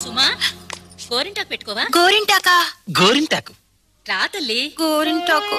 సుమా గోరింటాకు పెట్టుకోవా? గోరింటాకా? గోరింటాకు రా తల్లి. గోరింటాకు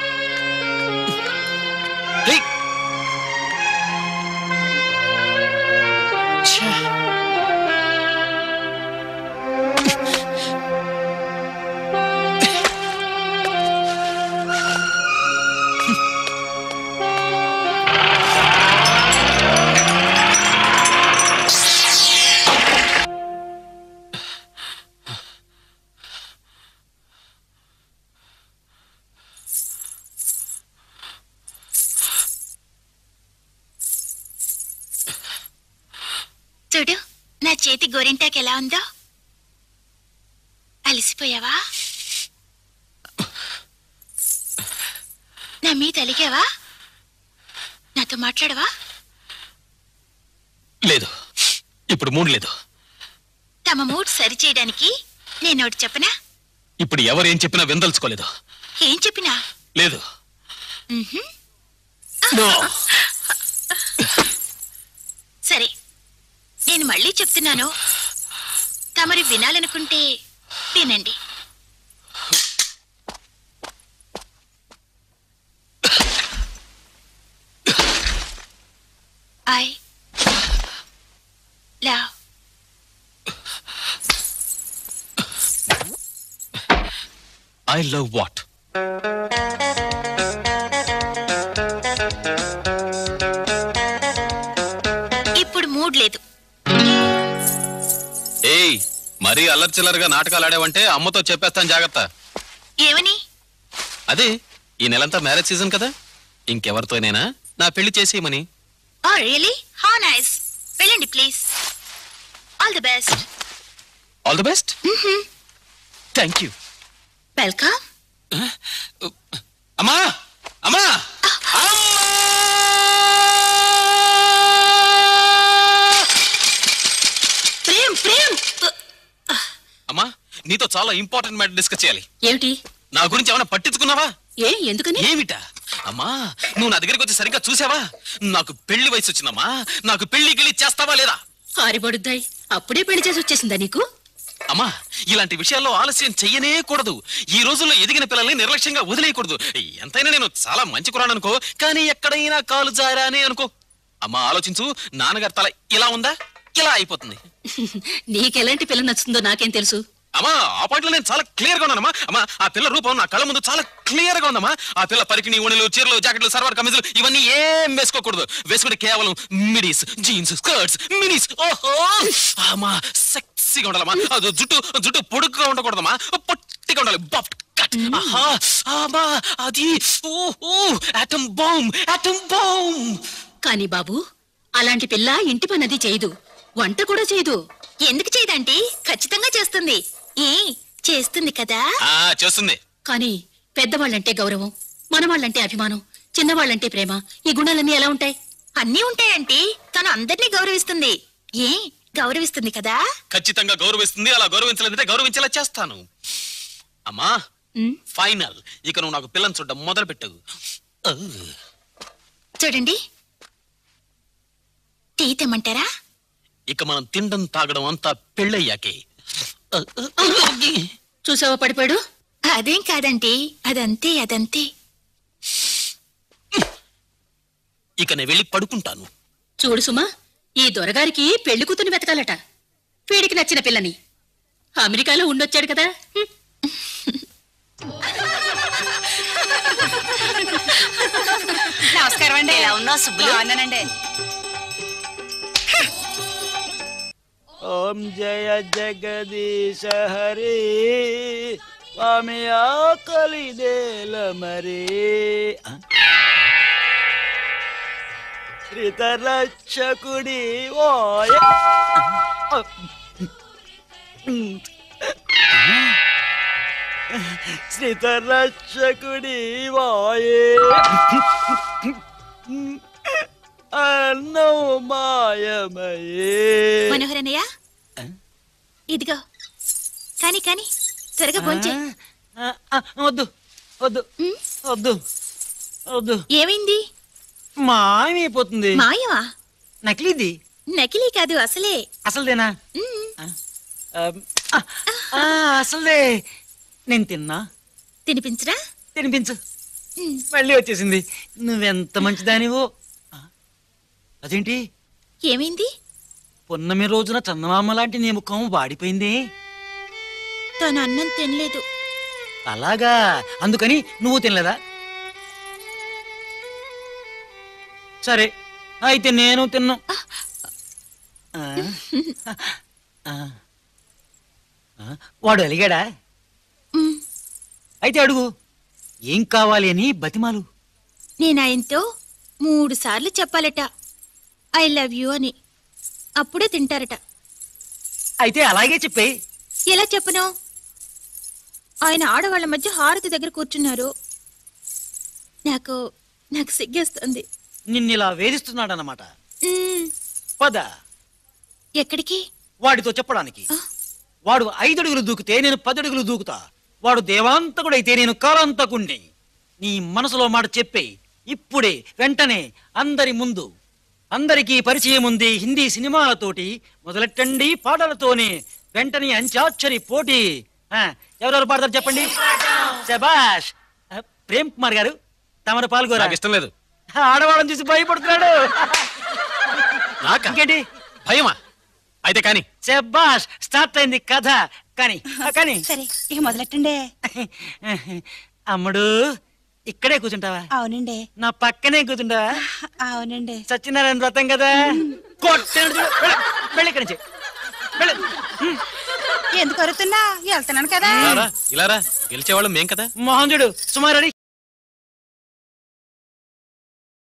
చూడు, నా చేతి గోరింటాకు ఎలా ఉందో. అలసిపోయావా? నా మీద అలిగావా? నాతో మాట్లాడవా? లేదు, ఇప్పుడు మూడ్ లేదు. తమ మూడ్ సరిచేయడానికి నేను ఒకటి చెప్పనా? ఇప్పుడు ఎవరేం చెప్పినా విందల్చుకోలేదు. ఏం చెప్పినా? లేదు. సరే, నేను మళ్ళీ చెప్తున్నాను. తమరు వినాలనుకుంటే వినండి. I love I love what? ఇప్పుడు మూడ్ లేదు. ఏయ్, మరీ అల్లర్చిల్లరగా నాటకాలు ఆడావంటే అమ్మతో చెప్పేస్తాను, జాగ్రత్త. ఏమని? అదే, ఈ నెలంతా మ్యారేజ్ సీజన్ కదా, ఇంకెవరితోనైనా నా పెళ్లి చేసేయమని. Oh really? How nice. వెళ్ళండి please. All the best. All the best. Thank you. Welcome. అమ్మా అమ్మా ప్రేమ్ ప్రేమ్. అమ్మా, నీతో చాలా ఇంపార్టెంట్ మ్యాటర్ డిస్కస్ చేయాలి. ఏమిటి? నా గురించి ఏమైనా పట్టించుకున్నావా? ఎందుకని? ఏమిటా? అమ్మా, నువ్వు నా దగ్గరికి వచ్చి సరిగ్గా చూసావా? నాకు పెళ్లి వయసు వచ్చిందమ్మా. నాకు పెళ్లి చేస్తావా లేదా? హారిబడుద్దాయి, అప్పుడే పెళ్లి చేసి వచ్చేసిందా నీకు? అమ్మా, ఇలాంటి విషయాల్లో ఆలస్యం చెయ్యనే కూడదు. ఈ రోజుల్లో ఎదిగిన పిల్లల్ని నిర్లక్ష్యంగా వదిలేయకూడదు. ఎంతైనా నేను చాలా మంచి కురాను అనుకో, కానీ ఎక్కడైనా కాలు జారానే అనుకో. అమ్మా, ఆలోచించు. నాన్నగారి తల ఇలా ఉందా, ఇలా అయిపోతుంది. నీకెలాంటి పిల్ల నచ్చుతుందో నాకేం తెలుసు. అమ్మా, ఆ పాయింట్లో నేను చాలా క్లియర్ గా ఉన్నానమ్మా. అమ్మా, ఆ పిల్ల రూపం నా కళ్ళ ముందు చాలా క్లియర్ గా ఉందమ్మా. ఆ పిల్ల పరికిణి, ఓణీలు, చీరలు, జాకెట్లు, సర్వార్ కమీజులు ఇవన్నీ ఏం వేసుకోకూడదు. వేసుకుంటే కేవలం మిడీస్, జీన్స్, స్కర్ట్స్, మినీస్. ఓహో, అమ్మా సెక్సీగా ఉండాలమ్మా. అది జుట్టు పొడుగ్గా ఉండకూడదమ్మా, పొట్టిగా ఉండాలి. బఫ్ట్ కట్. ఆహా, అమ్మా, అది ఆటం బాంబ్. కానీ బాబు, అలాంటి పిల్ల ఇంటి పనది చేయదు, వంట కూడా చేయదు. ఎందుకు చేయదండి? ఖచ్చితంగా చేస్తుంది. చేస్తుంది కదా? చేస్తుంది. కానీ పెద్దవాళ్ళంటే గౌరవం, మనవాళ్ళంటే అభిమానం, చిన్నవాళ్ళంటే ప్రేమ, ఈ గుణాలన్నీ ఎలా ఉంటాయి? అన్నీ ఉంటాయంటీ. తను అందరినీ గౌరవిస్తుంది. గౌరవిస్తుంది కదా? ఖచ్చితంగా గౌరవిస్తుంది. అలా గౌరవించలేదంటే గౌరవించేలా చేస్తాను. అమ్మా, ఫైనల్. ఇక నువ్వు నాకు పిల్లని చూడ్డం మొదలు పెట్టు. చూడండి, టీ తెమ్మంటారా? ఇక మనం తినడం తాగడం అంతా పెళ్ళయ్యాకే. చూసావా పడిపోయాడు? అదేం కాదంటీ, అదంతే. ఇక నేను వెళ్ళి పడుకుంటాను. చూడు సుమా, ఈ దొరగారికి పెళ్లి కూతుని వెతకాలట. వీడికి నచ్చిన పిల్లని. అమెరికాలో ఉండొచ్చాడు కదా. నమస్కారం అండి. ఎలా ఉన్నా సుబ్బులు? అన్నానండి. ఓం జయ జగదీశ హరి స్వామి ఆకలి దేల మరి శ్రీతరక్షకుడి ఓయ శ్రీతరక్షకుడి వాయే అన్నో మాయమయే. మనోహరనయ్య, ఇదిగో కాని త్వరగా భోంచే. వద్దు వద్దు వద్దు వద్దు. ఏమైంది? మాయమైపోతుంది. మాయమా? నకిలీది. నకిలీ కాదు, అసలే. అసలుదేనా? అసలే నేను తిన్నా. తినిపించరా? తినిపించు. మళ్ళీ వచ్చేసింది. నువ్వెంత మంచిదానివో. అదేంటి ఏమైంది? పున్నమి రోజున చందమామ లాంటి నీ ముఖం వాడిపోయింది. తను అన్నం తినలేదు. అలాగా, అందుకని నువ్వు తినలేదా? సరే, అయితే నేను తిన్నా. వాడు అలిగాడా? అయితే అడుగు, ఏం కావాలి అని బతిమాలు. నేను ఆయనతో 3 సార్లు చెప్పాలట ఐ లవ్ యూ అని, అప్పుడే తింటారట. అయితే అలాగే చెప్పే. ఎలా చెప్పను? ఆయన ఆడవాళ్ళ మధ్య హారతి దగ్గర కూర్చున్నారు. నాకు నాకు సిగ్గేస్తుంది. నిన్నిలా వేధిస్తున్నాడన్నమాట. మ్మ్. పద. ఎక్కడికి? వాడితో చెప్పడానికి. వాడు 5 అడుగులు దూకితే నేను 10 అడుగులు దూకుతా. వాడు దేవాంతకుడైతే నేను కాలాంతకుణ్ణి. నీ మనసులో మాట చెప్పే, ఇప్పుడే, వెంటనే, అందరి ముందు. అందరికీ పరిచయం ఉంది హిందీ సినిమాలతోటి. మొదలెట్టండి పాటలతోనే. వెంటనే అంత్యాక్షరి పోటీ. ఎవరెవరు పాడతారు చెప్పండి. శబాష్. ప్రేమ్ కుమార్ గారు, తమరు పాల్గొరా. నాకు ఇష్టం లేదు. ఆడవాళ్ళని చూసి భయపడుతున్నాడు. నాకా? ఇంకేంటి భయమా? అయితే కానీ. శబాష్, స్టార్ట్ అయింది కథ. కానీ కానీ సరే, ఇక మొదలెట్టండి. అమ్ముడు, ఇక్కడే కూర్చుంటావా? అవునండి. నా పక్కనే కూర్చుంటావా? అవునండి. సత్యనారాయణ వ్రతం కదా. కొట్టాడు చూడు. వెళ్ళి ఇక్కడి నుంచి వెళ్ళు. ఎందుకు అరుతున్నా? వెళ్తున్నాను కదా. ఇలారా గెలిచేవాళ్ళు మేం కదా. మోహన్ చూడు, సుమారు